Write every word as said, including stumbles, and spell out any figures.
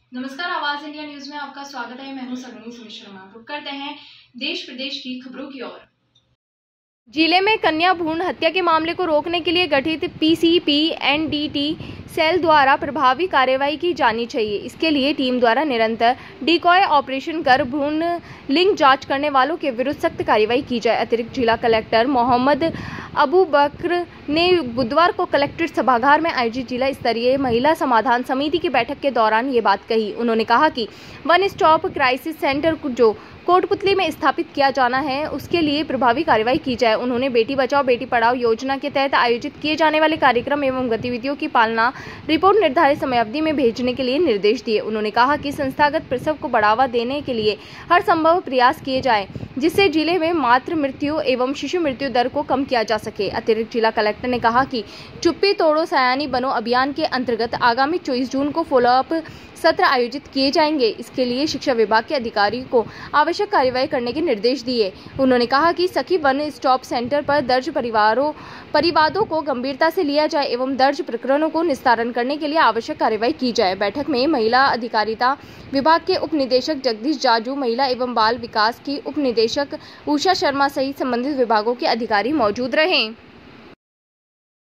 नमस्कार, आवाज India news में आपका स्वागत है। मैं हूं सलोनी सुमित शर्मा। रुक करते हैं देश प्रदेश की खबरों की ओर। जिले में कन्या भ्रूण हत्या के मामले को रोकने के लिए गठित पीसीपी एनडीटी सेल द्वारा प्रभावी कार्यवाही की जानी चाहिए। इसके लिए टीम द्वारा निरंतर डिकॉय ऑपरेशन कर भ्रूण लिंग जांच करने वालों के विरुद्ध सख्त कार्यवाही की जाए। अतिरिक्त जिला कलेक्टर मोहम्मद अबू बकर ने बुधवार को कलेक्ट्रेट सभागार में आयोजित जिला स्तरीय महिला समाधान समिति की बैठक के दौरान ये बात कही। उन्होंने कहा कि वन स्टॉप क्राइसिस सेंटर जो कोटपुतली में स्थापित किया जाना है, उसके लिए प्रभावी कार्रवाई की जाए। उन्होंने बेटी बचाओ बेटी पढ़ाओ योजना के तहत आयोजित किए जाने वाले कार्यक्रम एवं गतिविधियों की पालना रिपोर्ट निर्धारित समयावधि में भेजने के लिए निर्देश दिए। उन्होंने कहा कि संस्थागत प्रसव को बढ़ावा देने के लिए हर संभव प्रयास किए जाए, जिससे जिले में मातृ मृत्यु एवं शिशु मृत्यु दर को कम किया जा सके। अतिरिक्त जिला कलेक्टर ने कहा कि चुप्पी तोड़ो सयानी बनो अभियान के अंतर्गत आगामी चौबीस जून को फॉलोअप सत्र आयोजित किए जाएंगे। इसके लिए शिक्षा विभाग के अधिकारी को आवश्यक कार्यवाही करने के निर्देश दिए। उन्होंने कहा कि सखी वन स्टॉप सेंटर पर दर्ज परिवारों परिवादों को गंभीरता से लिया जाए एवं दर्ज प्रकरणों को निस्तारण करने के लिए आवश्यक कार्यवाही की जाए। बैठक में महिला अधिकारिता विभाग के उप निदेशक जगदीश जाजू, महिला एवं बाल विकास की उप निदेशक उषा शर्मा सहित संबंधित विभागों के अधिकारी मौजूद रहे।